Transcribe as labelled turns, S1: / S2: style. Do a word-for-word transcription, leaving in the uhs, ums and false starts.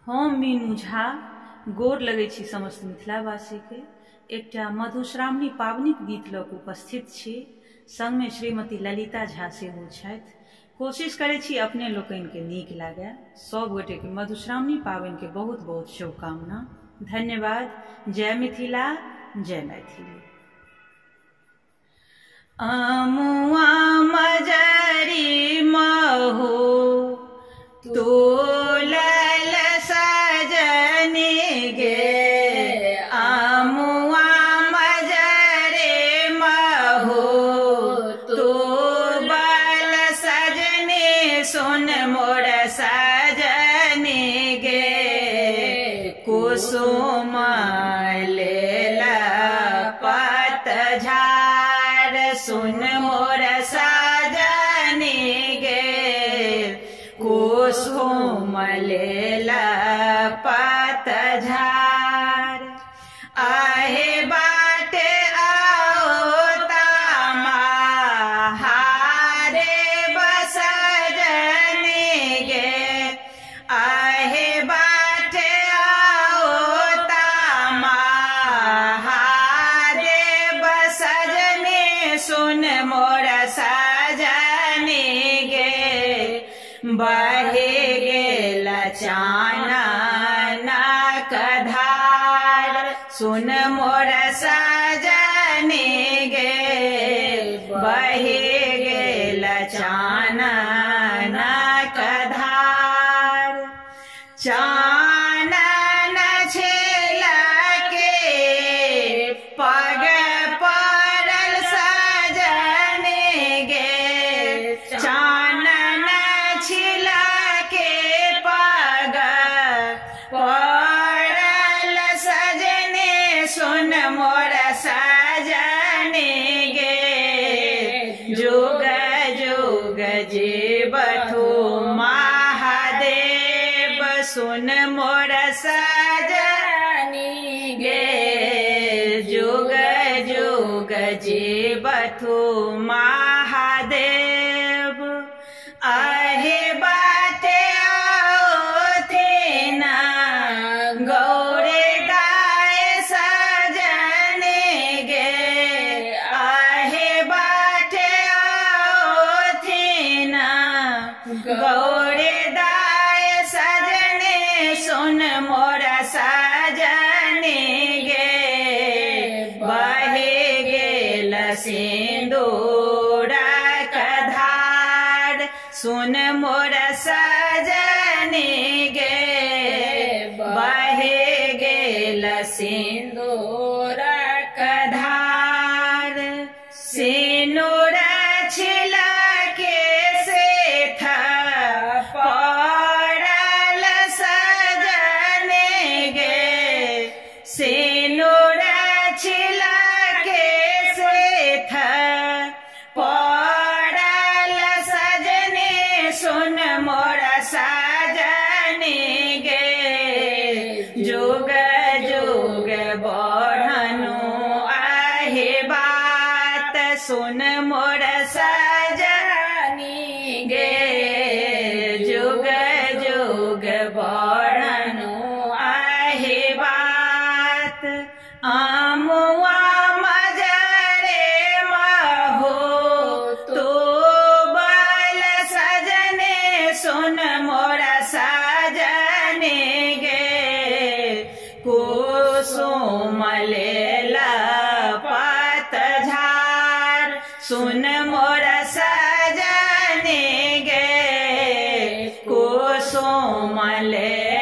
S1: हम मीनू झा गोर लगै छी समस्त मिथिलावासी के। एकटा मधुश्रावणी पावनिक गीत लऽ कऽ उपस्थित छी। संग में श्रीमती ललिता झा सेहो छथि। कोशिश करै छी अपने लोकनि के नीक लागे। सब गोटे के मधुश्रावणी पावनि के बहुत बहुत शुभकामना। धन्यवाद। जय मिथिला, जय मैथिली। अमुआ मजरी महू तोलल सजनी गे, अमुआ मजरे महू तोलल सजनी, सुन मोर सजनी गे, कुसुम लेला पतझार, सुन मोर सजनी गे, कुसुम लेला पतझार। आहे बाटे आओ तामा हारे बसजनी गे, आहे बाटे आओ तामा हारे बसजनी, सुन मोर सजनी गे, बहे गेल चानन कधार, सुन मोर सजनी गे, बहे गेल चानन कधार। चानन छेलके पग पड़ल सजनी गे, चानन छिलके पग पड़ल सजनी, सुन मोर सजनी गे, जुग जुग जीवथु महादेव, सुन मोर सजनी गे, जुग जुग जीवथु महादेव। आहे बाटे आओ तेना गौरे गाय सजनी गे, आहे बाटे आओ तेना गौरे गाय सजनी, सुन मोर सजनी गे, बहे गेल सिंदूर कधार, सुन मोर सजनी गे, बहे गेल सिंदूर कधार। सिंदूर छिलके सेठ पड़ल सजनी गे, सिंदूर छिलके सेठ पड़ल सजनी, सुन मोर सजनी गे, जुग जुग बढ़नु आहे बात, सुन मोर सजनी गे, जुग जुग बढ़नु आहे बात। अमुआ मजरे महू तोलल सजनी, सुन मोर सजनी गे, कुसुम लेला पतझार, सुन मोर सजनी गे, कुसुम ले